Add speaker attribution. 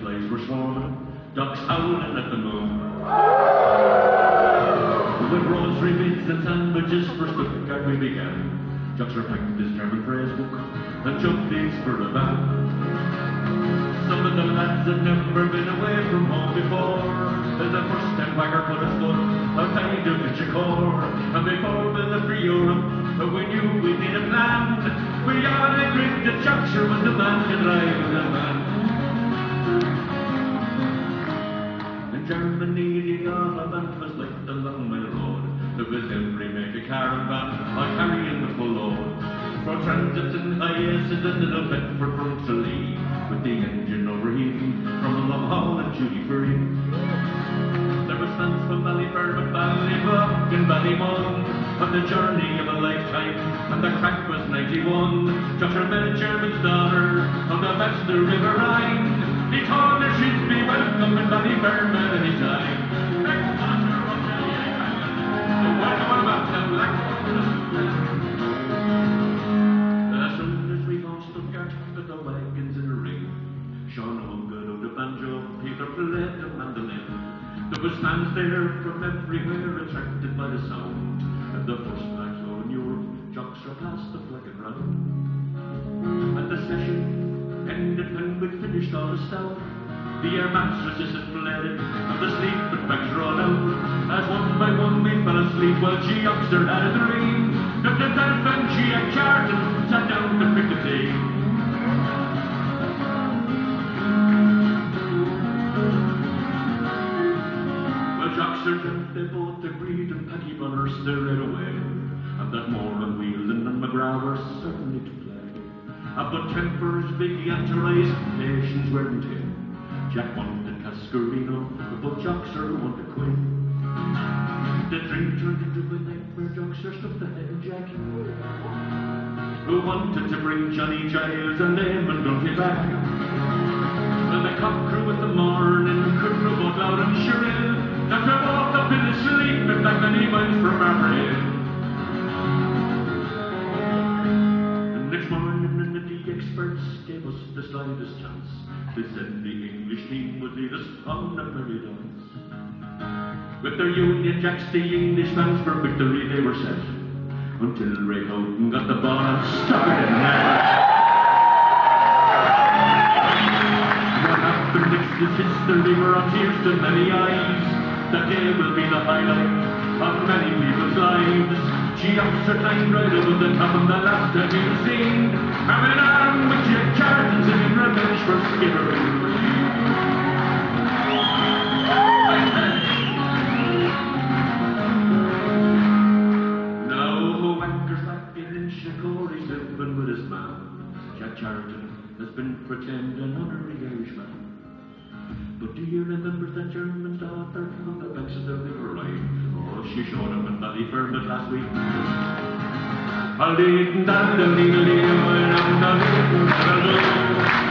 Speaker 1: flies were swarming, ducks howling at the moon. With rosary beads and sandwiches for Stuttgart we began. Joxer packed his German phrase book and chucked these for a van. Some of the lads had never been away from home before. Then the first time Wagger put his foot outside of Chichikor. And before the free Europe, we knew we needed land. We all agreed that Joxer was the man to drive the van. In Germany, the Autobahn was like the long mile road. There was every make a caravan, all carrying the full load. For transits and hiaces and little Bedford from Tralee, with the engine overheating from a long haul and duty free. There was stands from Ballyfermot, Ballybuck and Ballymun, on the journey of a lifetime, and the crack was 91. Joxer met a German's daughter on the Vesta River Rhine. He told her she'd be welcome in Ballyfermot anytime. As soon as we found Stuttgart with the wagons in a ring, Sean Hogan of the banjo, Peter played the mandolin. There was fans there from everywhere attracted by the sound. At the first black show in Europe, Joxer passed the flag round. And the session ended when we'd finished all the stout. The air mattresses had flooded and the sleeping bags rolled out. As one by one we fell asleep while Joxer had a dream that the Belfast and Charlton sat down to pick the team. Well, Joxer and they both agreed and Paddy Bonner stirred away, and that Moran Wheeldon and McGrath were certainly to play. But tempers began to rise, patience weren't in. Jack wanted Cascarino, but Joxer wanted Quinn. The drink turned into a nightmare. Joxer stuffed the head Jack, who wanted to bring Johnny Giles and Eamon Dunphy back. Well, the cock crew in the morning could crow both loud and shrill. Joxer walked up in his sleep and back many miles from Armagh. The next morning, the experts gave us the slightest chance. They said the English team would lead us on a merry dance. With their Union Jacks, the English fans for victory they were set, until Ray Houghton got the ball and stuck it in net. What happened next is history, we're on tears to many eyes. That day will be the highlight of many people's lives. Joxer climbed right over the top of the last have you seen. Coming on with your Charlton singing revenge for Skipper. Now Wagger's back in Chichikor, he's living with his man. Jack Charlton has been pretending honorary Irishman. But do you remember that German daughter on the banks of the River Rhine? Oh, she showed him in Ballyfermot last week. I'll